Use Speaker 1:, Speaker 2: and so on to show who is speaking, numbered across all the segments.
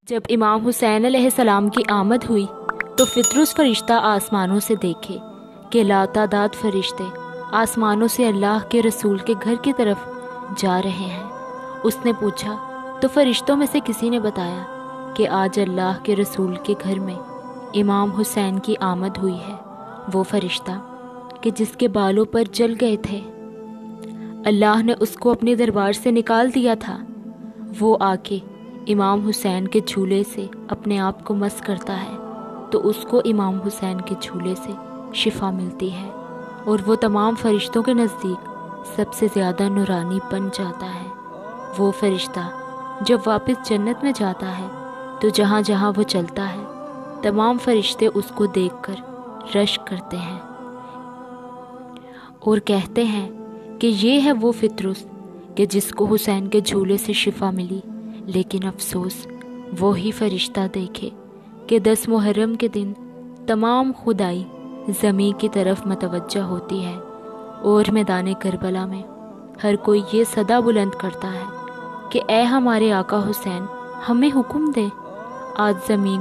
Speaker 1: جب امام حسین علیہ السلام کی آمد ہوئی تو فطرس فرشتہ آسمانوں سے دیکھے کہ لاتعداد فرشتے آسمانوں سے اللہ کے رسول کے گھر کی طرف جا رہے ہیں۔ اس نے پوچھا تو فرشتوں میں سے کسی نے بتایا کہ آج اللہ کے رسول کے گھر میں امام حسین کی آمد ہوئی ہے۔ وہ فرشتہ کہ جس کے بالوں پر جل گئے تھے، اللہ نے اس کو اپنے دربار سے نکال دیا تھا، وہ آ کے امام حسین کے جھولے سے اپنے آپ کو مس کرتا ہے تو اس کو امام حسین کے جھولے سے شفا ملتی ہے، اور وہ تمام فرشتوں کے نزدیک سب سے زیادہ نورانی بن جاتا ہے۔ وہ فرشتہ جب واپس جنت میں جاتا ہے تو جہاں جہاں وہ چلتا ہے تمام فرشتے اس کو دیکھ کر رشک کرتے ہیں اور کہتے ہیں کہ یہ ہے وہ فطرس کہ جس کو حسین کے جھولے سے شفا ملی۔ لیکن افسوس وہی فرشتہ دیکھے کہ 10 محرم کے دن تمام خدائی زمین کی طرف متوجہ ہوتی ہے، اور میدان کربلا میں ہر کوئی یہ صدا بلند کرتا ہے کہ اے ہمارے آقا حسین، ہمیں حکم دے، آج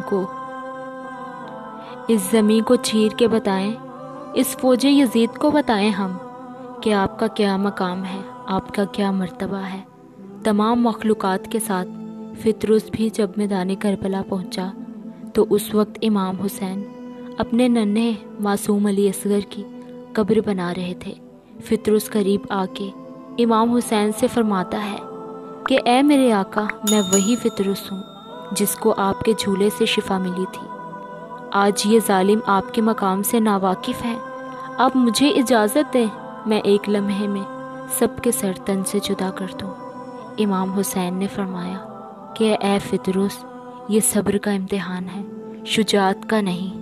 Speaker 1: اس زمین کو چیر کے بتائیں، اس فوج یزید کو بتائیں ہم کہ آپ کا کیا مقام ہے، آپ کا کیا مرتبہ ہے۔ تمام مخلوقات کے ساتھ فطرس بھی جب میدان کربلا پہنچا تو اس وقت امام حسین اپنے ننھے معصوم علی اصغر کی قبر بنا رہے تھے۔ فطرس قریب آ کے امام حسین سے فرماتا ہے کہ اے میرے آقا، میں وہی فطرس ہوں جس کو آپ کے جھولے سے شفا ملی تھی۔ آج یہ ظالم آپ کے مقام سے ناواقف ہے، آپ مجھے اجازت دیں میں ایک لمحے میں سب کے سر تن سے جدا کر دوں۔ امام حسین نے فرمایا کہ اے فطرس، یہ صبر کا امتحان ہے، شجاعت کا نہیں۔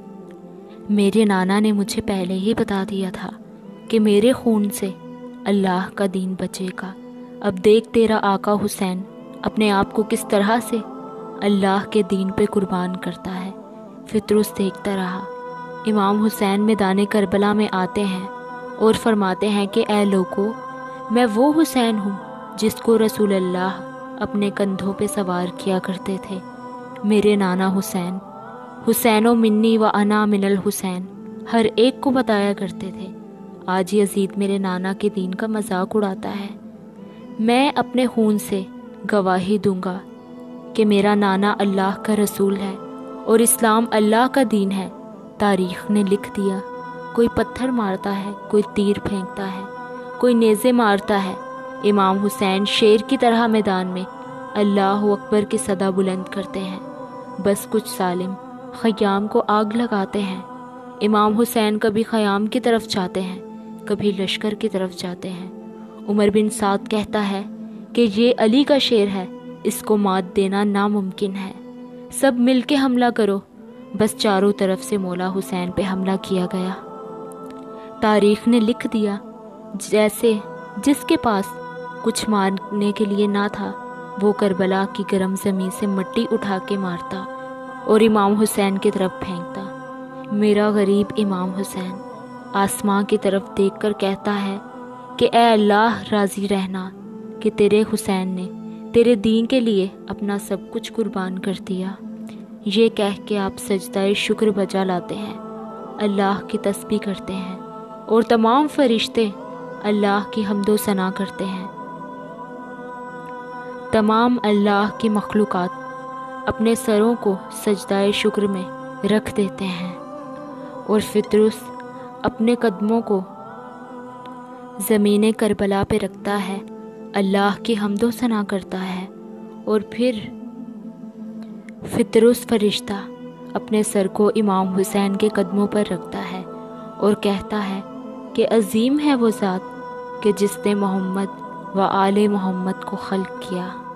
Speaker 1: میرے نانا نے مجھے پہلے ہی بتا دیا تھا کہ میرے خون سے اللہ کا دین بچے گا۔ اب دیکھ تیرا آقا حسین اپنے آپ کو کس طرح سے اللہ کے دین پہ قربان کرتا ہے۔ فطرس دیکھتا رہا۔ امام حسین میدان کربلا میں آتے ہیں اور فرماتے ہیں کہ اے لوگو، میں وہ حسین ہوں جس کو رسول اللہ اپنے کندھوں پہ سوار کیا کرتے تھے۔ میرے نانا حسین و منی و انا من الحسین ہر ایک کو بتایا کرتے تھے۔ آج یزید میرے نانا کے دین کا مذاق اڑاتا ہے۔ میں اپنے خون سے گواہی دوں گا کہ میرا نانا اللہ کا رسول ہے اور اسلام اللہ کا دین ہے۔ تاریخ نے لکھ دیا، کوئی پتھر مارتا ہے، کوئی تیر پھینکتا ہے، کوئی نیزے مارتا ہے، امام حسین شیر کی طرح میدان میں اللہ اکبر کی صدا بلند کرتے ہیں۔ بس کچھ ظالم خیام کو آگ لگاتے ہیں۔ امام حسین کبھی خیام کی طرف جاتے ہیں، کبھی لشکر کی طرف جاتے ہیں۔ عمر بن سعد کہتا ہے کہ یہ علی کا شیر ہے، اس کو مات دینا ناممکن ہے، سب مل کے حملہ کرو۔ بس چاروں طرف سے مولا حسین پہ حملہ کیا گیا۔ تاریخ نے لکھ دیا، جیسے جس کے پاس کچھ مارنے کے لیے نہ تھا وہ کربلا کی گرم زمین سے مٹی اٹھا کے مارتا اور امام حسین کی طرف پھینکتا۔ میرا غریب امام حسین آسمان کی طرف دیکھ کر کہتا ہے کہ اے اللہ، راضی رہنا کہ تیرے حسین نے تیرے دین کے لیے اپنا سب کچھ قربان کر دیا۔ یہ کہہ کے آپ سجدہ شکر بجا لاتے ہیں، اللہ کی تسبیح کرتے ہیں، اور تمام فرشتے اللہ کی حمد و ثنا کرتے ہیں۔ تمام اللہ کی مخلوقات اپنے سروں کو سجدہ شکر میں رکھ دیتے ہیں، اور فطرس اپنے قدموں کو زمین کربلا پہ رکھتا ہے، اللہ کی حمد و ثنا کرتا ہے، اور پھر فطرس فرشتہ اپنے سر کو امام حسین کے قدموں پر رکھتا ہے اور کہتا ہے کہ عظیم ہے وہ ذات کہ جس نے محمد و آل محمد کو خلق کیا۔